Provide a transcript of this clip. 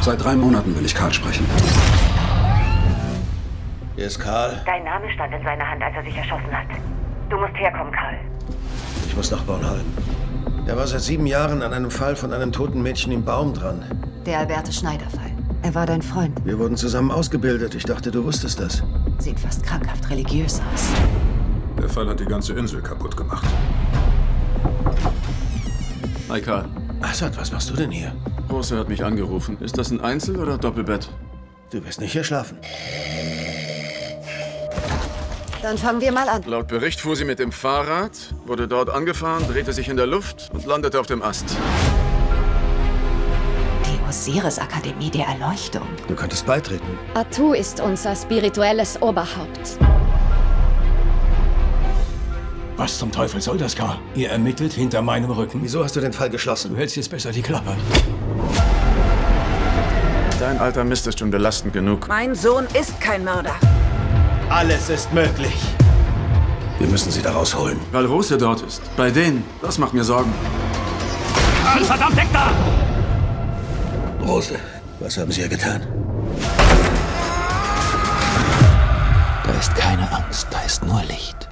Seit 3 Monaten will ich Karl sprechen. Hier ist Karl. Dein Name stand in seiner Hand, als er sich erschossen hat. Du musst herkommen, Karl. Ich muss nach Bornholm. Der war seit 7 Jahren an einem Fall von einem toten Mädchen im Baum dran. Der Albertus-Schneider-Fall. Er war dein Freund. Wir wurden zusammen ausgebildet. Ich dachte, du wusstest das. Sieht fast krankhaft religiös aus. Der Fall hat die ganze Insel kaputt gemacht. Hi Karl. Assad, was machst du denn hier? Rose hat mich angerufen. Ist das ein Einzel- oder Doppelbett? Du wirst nicht hier schlafen. Dann fangen wir mal an. Laut Bericht fuhr sie mit dem Fahrrad, wurde dort angefahren, drehte sich in der Luft und landete auf dem Ast. Die Osiris-Akademie der Erleuchtung. Du könntest beitreten. Atu ist unser spirituelles Oberhaupt. Was zum Teufel soll das, Karl? Ihr ermittelt hinter meinem Rücken. Wieso hast du den Fall geschlossen? Du hältst jetzt besser die Klappe. Dein alter Mist ist schon belastend genug. Mein Sohn ist kein Mörder. Alles ist möglich. Wir müssen sie da rausholen. Weil Rose dort ist. Bei denen. Das macht mir Sorgen. Karl, verdammt, weg da! Rose, was haben sie ihr getan? Da ist keine Angst, da ist nur Licht.